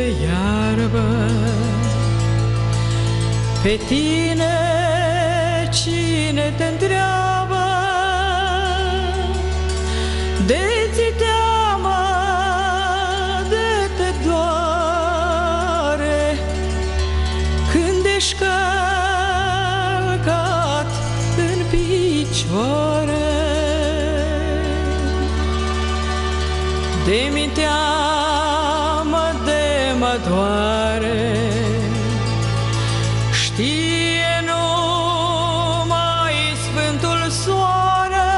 iarbă. Pe tine cine te întreabă? De-ți teamă, de te doare când ești călcat în picioare. De-mi teamă, de-mă doare, știe numai Sfântul Soare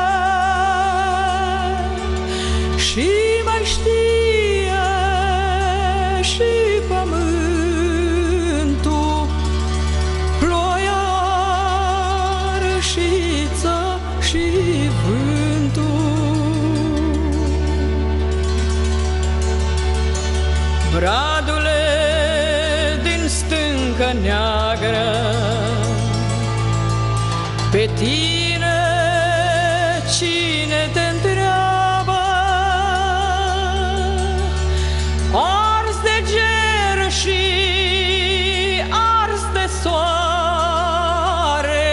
și mai știe și pământul, ploia, rășița și vântul. Bradule din stâncă neagră, pe tine cine te întreabă? Ars de ger și ars de soare,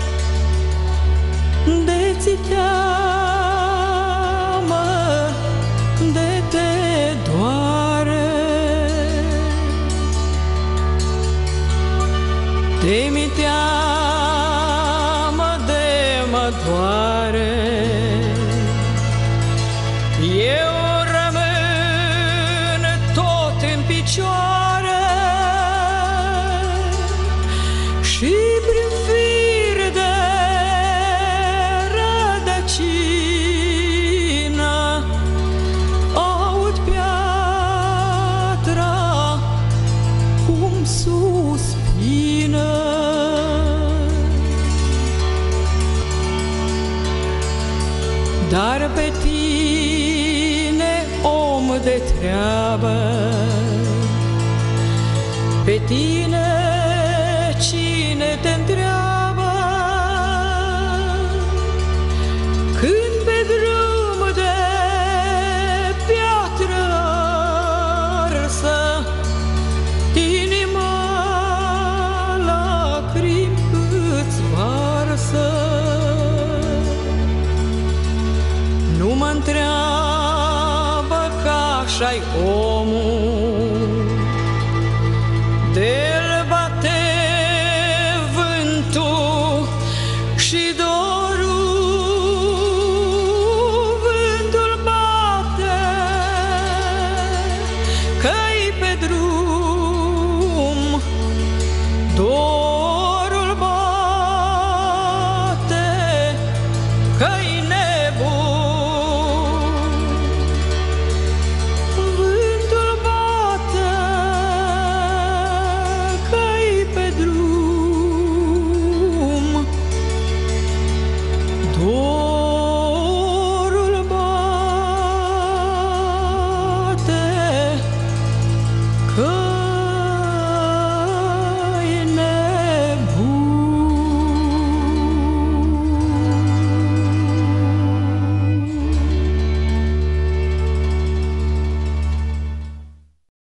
de-ți teamă, de te doare. De-mi teamă, de-mă doare, eu rămân tot în picioare și prin fir de rădăcină aud piatra cum suspină. Dar pe tine, om de treabă, pe tine cine te întreabă? Când pe drum de piatră arsă, inima lacrimi îți varsă. Nu mă întreabă că așa-i omul, de-l bate vântul și dorul. Vântul bate că-i pe drum, dorul bate că-i nebun. Vântul bate că-i pe drum, dorul